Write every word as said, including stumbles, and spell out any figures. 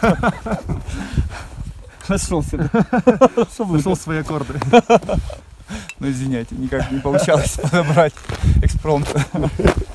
Нашел себе. Нашел свои аккорды. Ну извиняйте, никак не получалось подобрать экспромт.